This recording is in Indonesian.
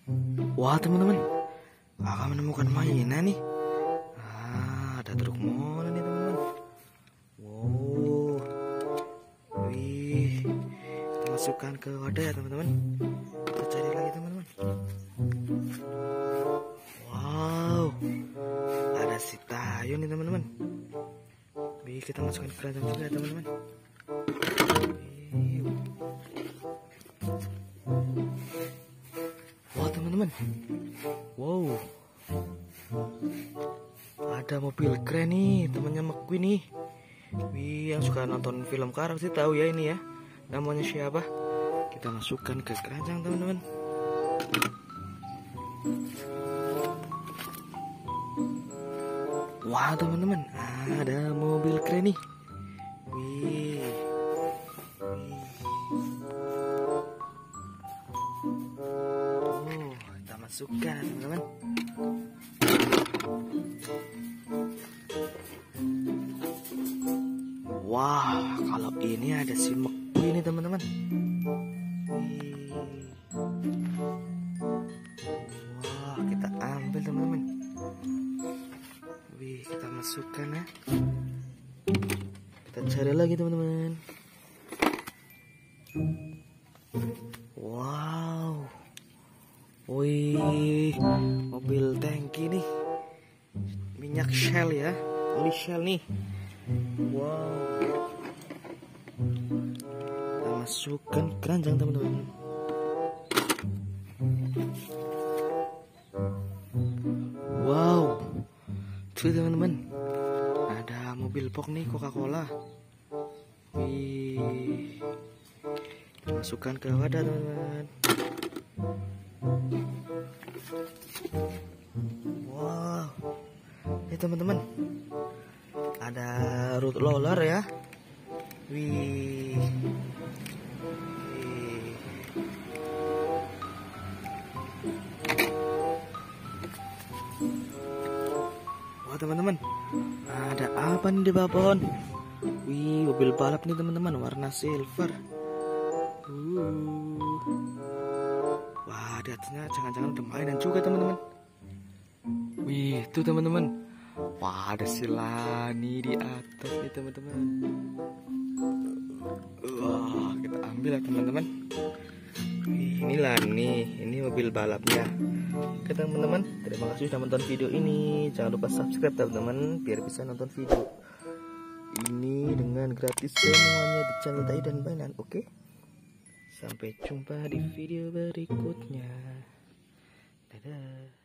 Wah teman-teman, kakak menemukan mainan nih. Ada truk molen nih teman-teman. Wow, wih, kita masukkan ke wadah ya teman-teman. Kita cari lagi teman-teman. Wow, ada si Tayo nih teman-teman. Wih, kita masukkan ke keranjang juga ya teman-teman. Wah teman-teman, wow, ada mobil keren nih temannya McQueen nih. Wih, yang suka nonton film karak sih tahu ya ini ya. Namanya siapa? Kita masukkan ke keranjang teman-teman. Wah teman-teman, ada mobil keren nih. Wih, kita masukkan teman-teman. Wah, kalau ini ada si McQueen nih teman-teman. Wah, kita ambil teman-teman. Wih, kita masukkan ya. Kita cari lagi teman-teman. Wow, wih, mobil tangki nih, minyak Shell ya, oli Shell nih. Wow, kita masukkan keranjang teman-teman. Wow, tuh teman-teman, ada mobil box nih Coca-Cola. Wih, kita masukkan ke wadah teman-teman. Wow, ini teman-teman, ada road roller ya. Wih, wah teman-teman, ada apa nih di bawah pohon? Wih, mobil balap nih teman-teman, warna silver. Wah, di atasnya jangan-jangan ada mainan juga teman-teman. Wih, itu teman-teman. Wah, ada si Lani di atas nih teman-teman. Wah, kita ambil ya teman-teman. Ini Lani, ini mobil balapnya. Oke teman-teman, terima kasih sudah menonton video ini. Jangan lupa subscribe teman-teman biar bisa nonton video ini dengan gratis semuanya di channel Tai dan Mainan. Oke, sampai jumpa di video berikutnya. Dadah.